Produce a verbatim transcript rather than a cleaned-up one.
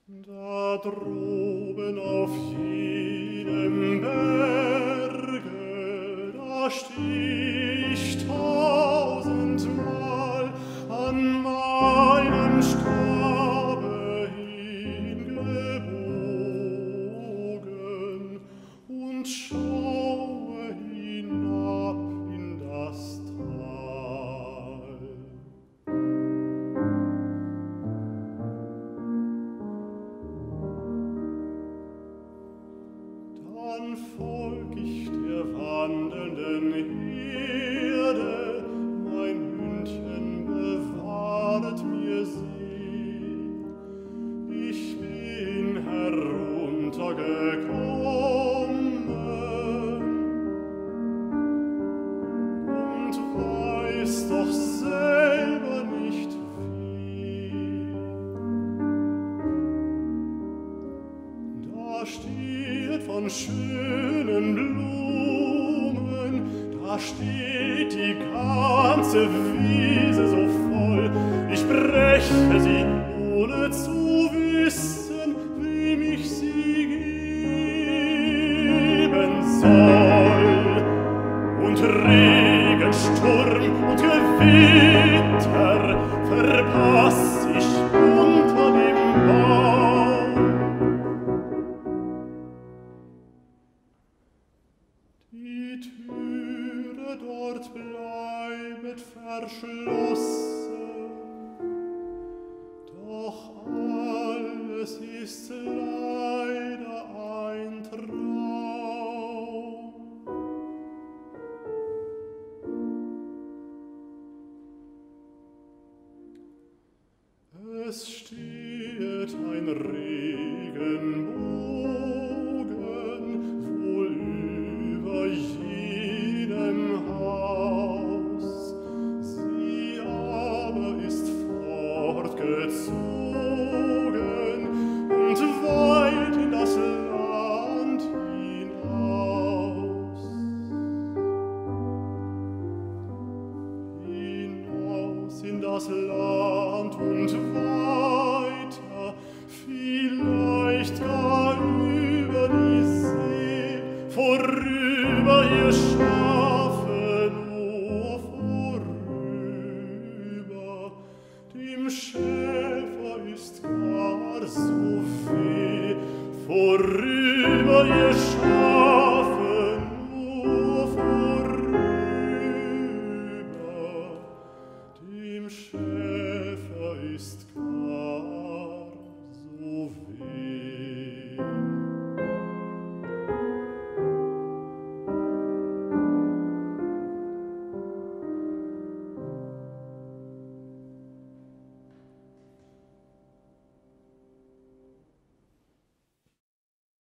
Da droben auf jenem Berge, da steh ich tausendmal an meinem Stabe hingebogen und schaue hinab in das Tal. Dann folg ich der wandelnden Herde, mein Hündchen bewahret mir sie. Ich bin heruntergekommen und weiß doch selber nicht wie. Da steht von schönen Blumen, da steht die ganze Wiese so voll. Ich breche sie, ohne zu wissen, wem ich sie geben soll. Und Regen, Sturm und Gewitter verpass ich unter dem Baum. Die Türe dort bleibet verschlossen, doch alles ist leider ein Traum. Es steht ein Regenbogen wohl über jenem Haus, sie aber ist fortgezogen und weit in das Land hinaus. Hinaus in das Land und weiter, vielleicht gar über die See, vorüber ihr Schafe nur vorüber. Dem Schäfer ist gar so weh, vorüber ihr Schafe